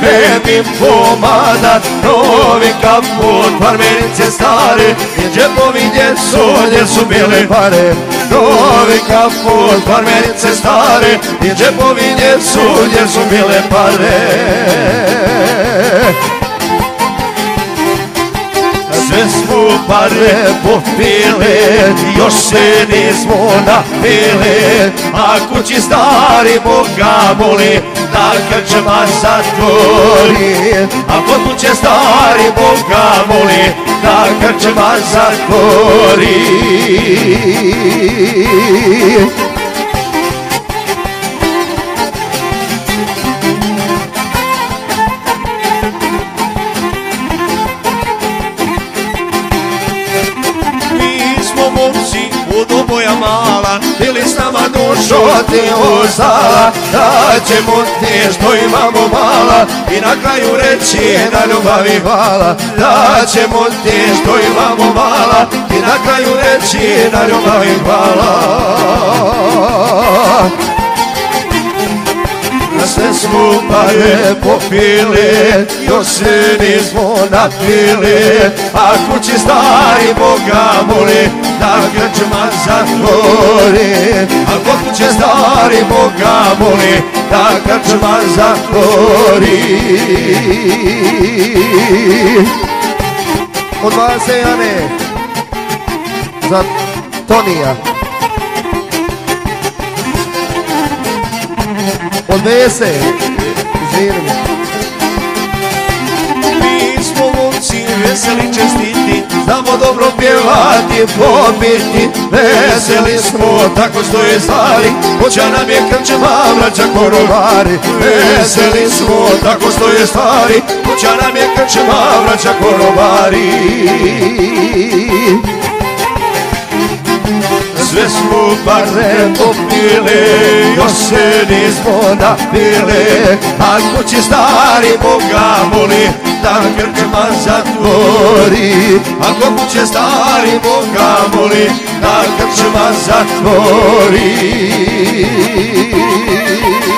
spremim pomada, novi kaput, farmerice stare, i džepovi gdje su bile pare. Novi kaput, farmerice stare, i džepovi gdje su bile pare. Sve smo pare popile, još se nismo napile, a kući stari Boga moli, da krčma zatvori. A kod kuće stari Boga moli, da krčma zatvori. Mala, bili s nama dušo ti uzala, da ćemo ti što imamo mala i na kraju reći na ljubavi hvala. Da ćemo ti što imamo mala i na kraju reći na ljubavi hvala. Sve smo pare popile, još se nismo napili, a kući stari Boga moli, da krčma zatvori. A kod kuće stari Boga moli, da krčma zatvori. Od vas je Jane, za Tonija. Od Vese, izvini. Mi smo momci veseli čestiti, znamo dobro pjevati, popiti. Veseli smo, tako stoje stari, hoća nam je krčma vraća korovari. Veseli smo, tako stoje stari, hoća nam je krčma vraća korovari. Sve smo pare popile, još se nismo napile, a kući stari Boga moli, da krčma zatvori. A kod kuće stari Boga moli, da krčma zatvori.